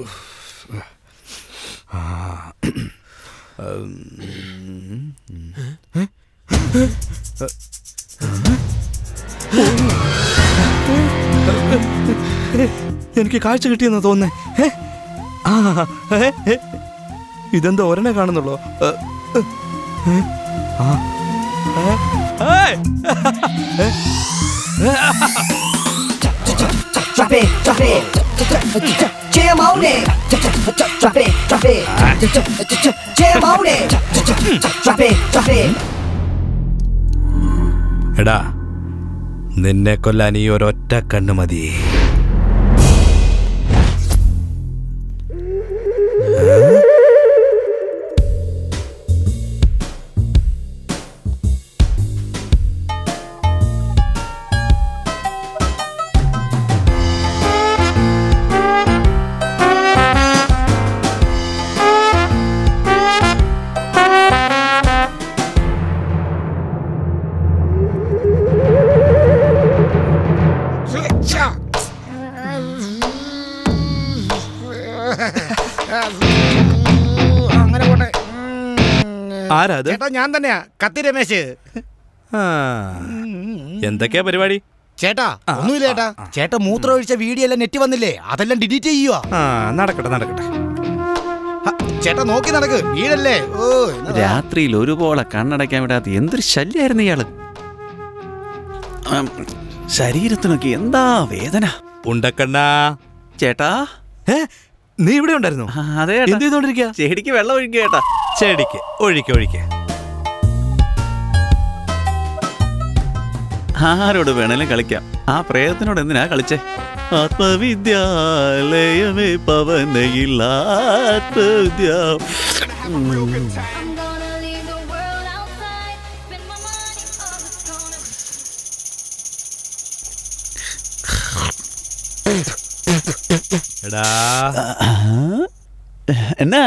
എനിക്ക് കാഴ്ച കിട്ടിയെന്ന് തോന്നുന്നേ. ഇതെന്താ ഒരെണ്ണെ കാണുന്നുള്ളൂ? എടാ, നിന്നെ കൊല്ലാൻ ഈ ഒരൊറ്റ കണ്ണ് മതി. ചേട്ടാ, ഞാൻ തന്നെയാ, കത്തി രമേശ്. എന്തൊക്കെയാ പരിപാടി? ചേട്ടാ ഒന്നുമില്ല ചേട്ടാ. ചേട്ടാ മൂത്രം ഒഴിച്ച വീഡിയോ എല്ലാം നെറ്റ് വന്നില്ലേ, അതെല്ലാം ഡിലീറ്റ് ചെയ്യുക. നടക്കട്ടെ നടക്കട്ടെ. ചേട്ടാ നോക്കി നടക്ക്, വീടല്ലേ. ഓ, രാത്രിയിൽ ഒരുപോലെ കണ്ണടയ്ക്കാൻ വിടാത്ത എന്തൊരു ശല്യായിരുന്നു ഇയാള്. ശരീരത്തിനൊക്കെ എന്താ വേദന. ഉണ്ടക്കണ്ണാ. ചേട്ടാ, നീ ഇവിടെ ഉണ്ടായിരുന്നു? അതെ. എന്ത് ചെയ്തോണ്ടിരിക്കുക? ചെടിക്ക് വെള്ളം ഒഴിക്കുക ചേട്ടാ. ചെടിക്ക് ഒഴിക്ക. ആരോട് വേണേലും കളിക്കാം. ആ പ്രേതത്തിനോട് എന്തിനാ കളിച്ചേ? ആത്മവിദ്യാലയമേ പവനയിൽ ആത്മവിദ്യ. എടാ, എന്നാ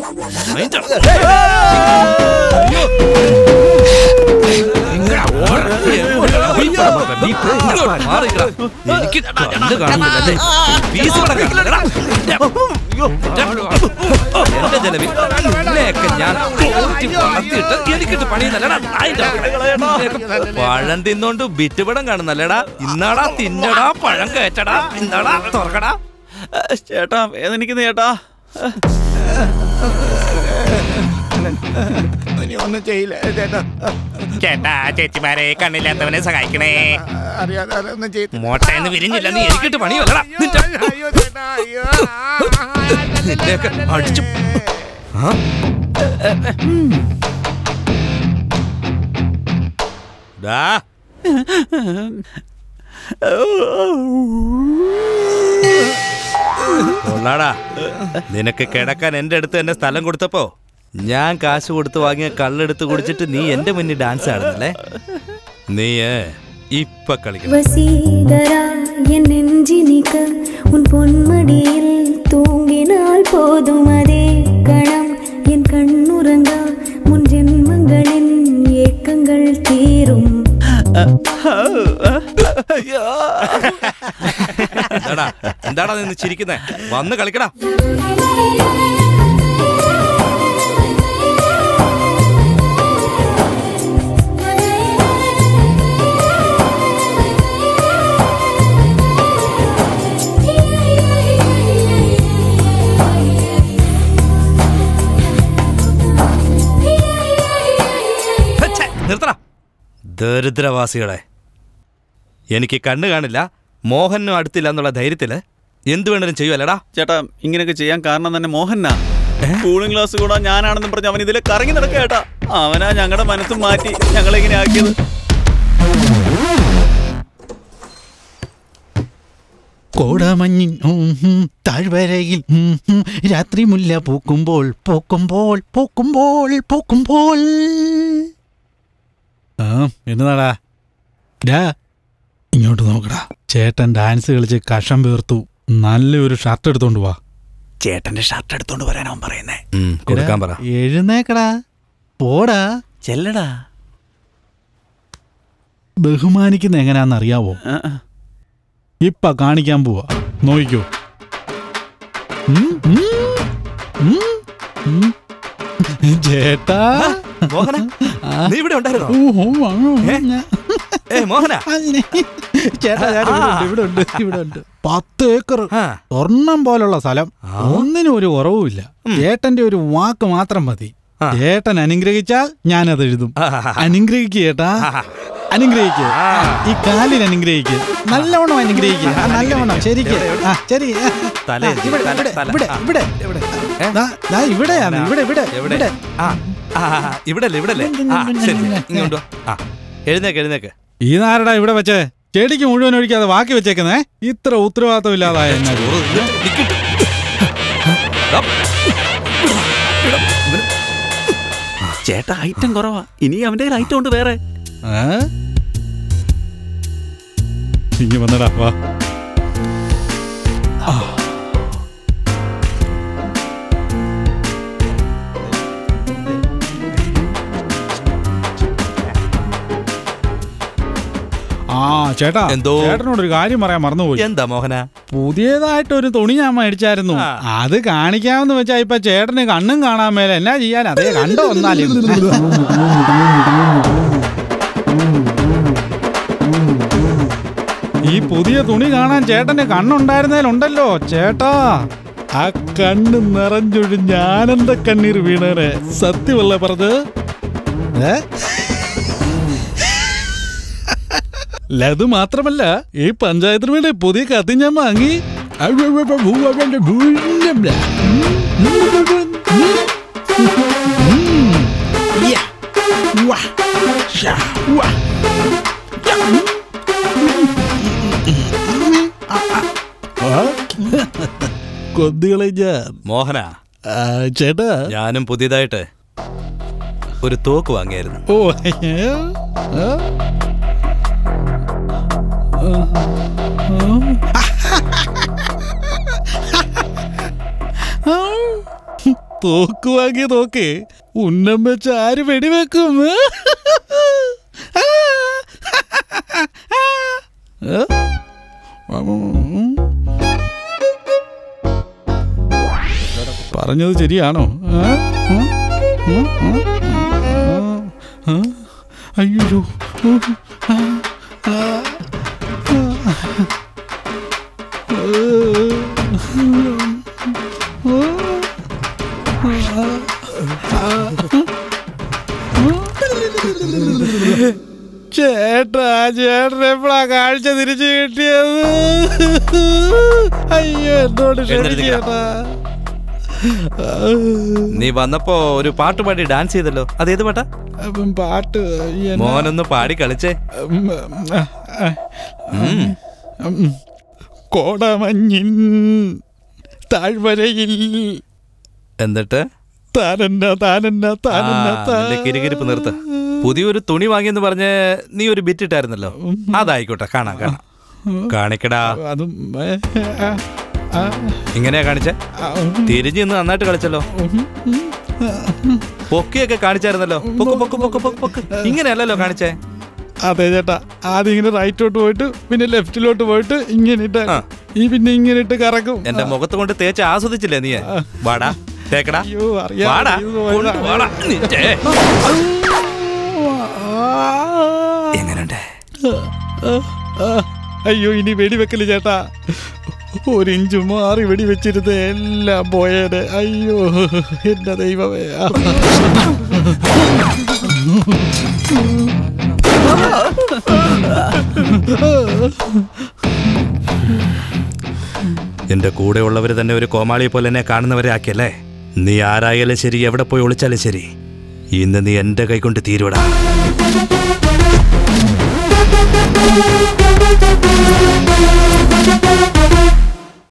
എന്റെ ചെലവിൽ ഞാൻ എനിക്കിട്ട് പണിയുന്നല്ലടാ. പഴം തിന്നോണ്ട് ബിറ്റുപടം കാണുന്നല്ലേടാ. ഇന്നാടാ തിന്നടാ, പഴം കയറ്റടാ, ഇന്നാടാ തുറക്കടാ. ചേട്ടാ വേദനിക്കുന്ന ചേട്ടാ. ഒന്നും ചെയ്യില്ല ചേട്ടാ. ചേട്ടാ, ചേച്ചിമാരെ, കണ്ണില്ലാത്തവനെ സഹായിക്കണേ. അറിയാതെ ഒന്നും ചെയ്തു. മോട്ടേന്ന് വിരിഞ്ഞില്ല, നീ എനിക്കിട്ട് പണിയല്ലടാ. നിന്നെയൊക്കെ അടിച്ചു. കൊള്ളാടാ, നിനക്ക് കിടക്കാൻ എന്റെ അടുത്ത് എന്നെ സ്ഥലം കൊടുത്തപ്പോ ഞാൻ കാശ് കൊടുത്ത് വാങ്ങിയ കള്ളെടുത്ത് കുടിച്ചിട്ട് നീ എന്റെ മുന്നിൽ ഡാൻസ് ആടുന്നല്ലേ? നീ ഇപ്പൊ കളിക്കണം. എന്താടാ നിന്ന് ചിരിക്കുന്നേ? വന്ന് കളിക്കടാ. നിർത്തടാ ദരിദ്രവാസികളെ. എനിക്ക് കണ്ണ് കാണില്ല, മോഹനും അടുത്തില്ല എന്നുള്ള ധൈര്യത്തില് എന്ത് വേണേലും ചെയ്യുമല്ലടാ. ചേട്ടാ, ഇങ്ങനെയൊക്കെ ചെയ്യാൻ കാരണം തന്നെ മോഹനാ. കൂളിംഗ് ഗ്ലാസ് കൂടാ ഞാനാണെന്നും പറഞ്ഞ് അവൻ ഇതിലെ കറങ്ങി നടക്കുക ചേട്ടാ. അവനാ ഞങ്ങളുടെ മനസ്സും മാറ്റി ഞങ്ങളെങ്ങനെ ആക്കിയത്. കോടമഞ്ഞിൻ താഴ്വരയിൽ രാത്രി മുല്ല പൂക്കുമ്പോൾ പൂക്കുമ്പോൾ പൂക്കുമ്പോൾ പൂക്കുമ്പോൾ. എന്നതാടാ? ഇങ്ങോട്ട് നോക്കടാ. ചേട്ടൻ ഡാൻസ് കളിച്ച് കഷം പേർത്തു. നല്ലൊരു ഷർട്ട് എടുത്തോണ്ട് വാ. ചേട്ടന്റെ ഷർട്ട് എടുത്തോണ്ട് വരാൻ അവൻ പറയുന്നേ. കൊടുക്കാൻ പറ. എഴുന്നേക്കടാ, പോടാ, ചെല്ലടാ. ബഹുമാനിക്കുന്ന എങ്ങനെയാണെന്നറിയാവോ? ഇപ്പ കാണിക്കാൻ പോവാ, നോക്കിക്കോ. ചേട്ടാ മോഹന, നീ ഇവിടെ ഉണ്ടായിരുന്നോ? മോഹന ചേട്ടാ, ഇവിടെ ഉണ്ട് 10 ഏക്കർ സ്വർണം പോലുള്ള സ്ഥലം, ഒന്നിനും ഒരു കുറവുമില്ല. ചേട്ടന്റെ ഒരു വാക്ക് മാത്രം മതി. ചേട്ടൻ അനുഗ്രഹിച്ചാൽ ഞാനത് എഴുതും. അനുഗ്രഹിക്കുക ചേട്ടാ, അനുഗ്രഹിക്കുക. ഈ കാലിൽ അനുഗ്രഹിക്കുക, നല്ലവണ്ണം അനുഗ്രഹിക്കുക, നല്ലവണ്ണം. ശരിക്ക് ശരി. ഇവിടെയാണ്, എഴുന്നേക്ക്. ഈ നാരടാ ഇവിടെ വെച്ചേ? ചെടിക്ക് മുഴുവൻ ഒഴിക്കാതെ ബാക്കി വെച്ചേക്കുന്നേ. ഇത്ര ഉത്തരവാദിത്വം ഇല്ലാതായ ചേട്ടാ, ഐറ്റം കുറവാ. ഇനി അവന്റെ ഐറ്റം ഉണ്ട് വേറെ. ഇനി വന്നടാ, വാ. ചേട്ടാ, ചേട്ടനോടൊരു കാര്യം പറയാൻ മറന്നുപോയി. എന്താ മോഹന? പുതിയതായിട്ടൊരു തുണി ഞാൻ മേടിച്ചായിരുന്നു. അത് കാണിക്കാമെന്ന് വെച്ചാ ഇപ്പൊ ചേട്ടന് കണ്ണും കാണാൻ മേലെ. എന്നാ ചെയ്യാൻ? അതേ കണ്ടോ വന്നാലും. ഈ പുതിയ തുണി കാണാൻ ചേട്ടന് കണ്ണുണ്ടായിരുന്നേലുണ്ടല്ലോ ചേട്ടാ. ആ കണ്ണ് നിറഞ്ഞൊഴിഞ്ഞ് ആനന്ദ കണ്ണീർ വീണേനെ. സത്യമല്ലേ പറഞ്ഞത്? അത് മാത്രമല്ല, ഈ പഞ്ചായത്തിന് വേണ്ടി പുതിയ കത്തി ഞാൻ വാങ്ങി. കൊന്തുകളെ ഞാൻ. മോഹന ചേട്ടാ, ഞാനും പുതിയതായിട്ട് ഒരു തോക്ക് വാങ്ങിയായിരുന്നു. തോക്ക് വാങ്ങിയ തോക്ക് ഉന്നം വെച്ച് ആര് വെടിവെക്കും? പറഞ്ഞത് ശരിയാണോ? അയ്യോ, ചേട്ടാ, ചേട്ടൻ എപ്പോഴാ കാഴ്ച തിരിച്ചു കിട്ടിയത്? അയ്യോ, എന്നോട് ചേട്ടാ. നീ വന്നപ്പോ ഒരു പാട്ട് പാടി ഡാൻസ് ചെയ്തല്ലോ, അതേത് പാട്ടാ? പാട്ട് മോനൊന്ന് പാടി കളിച്ചേ. കോടമഞ്ഞിൻ താഴ്വരയിൽ. എന്നിട്ട് കിരികിരിപ്പ് നിർത്ത. പുതിയൊരു തുണി വാങ്ങിയെന്ന് പറഞ്ഞ് നീ ഒരു ബിറ്റ് ഇട്ടായിരുന്നല്ലോ, അതായിക്കോട്ടെ. കാണാം. കാണിക്കടാ. ഇങ്ങനെയാ കാണിച്ചേ? തിരിഞ്ഞ് നിന്ന് നന്നായിട്ട് കളിച്ചല്ലോ. പൊക്കിയൊക്കെ കാണിച്ചായിരുന്നല്ലോ. ഇങ്ങനെയല്ലല്ലോ കാണിച്ചേ. അതെ ചേട്ടാ, ആദ്യം ഇങ്ങനെ റൈറ്റോട്ട് പോയിട്ട് പിന്നെ ലെഫ്റ്റിലോട്ട് പോയിട്ട് ഇങ്ങനെ ഇട്ട് ഈ പിന്നെ ഇങ്ങനെ ഇട്ട് കറക്കും. എന്റെ മുഖത്ത് കൊണ്ട് തേച്ച് ആസ്വദിച്ചില്ലേ നീ? വാടാ, തേക്കടാ. എങ്ങനെയുണ്ട്? അയ്യോ, ഇനി വെടിവെക്കല് ചേട്ടാ. 1 ഇഞ്ച് മാറി വെടിവെച്ചിരുന്ന് എല്ലാം പോയേനെ. അയ്യോ, എന്റെ ദൈവമേ. എന്റെ കൂടെ ഉള്ളവര് തന്നെ ഒരു കോമാളിയെ പോലെ എന്നെ കാണുന്നവരെ ആക്കിയല്ലേ? നീ ആരായാലും ശരി, എവിടെ പോയി ഒളിച്ചാലും ശരി, ഇന്ന് നീ എന്റെ കൈ കൊണ്ട് തീരുവടാ.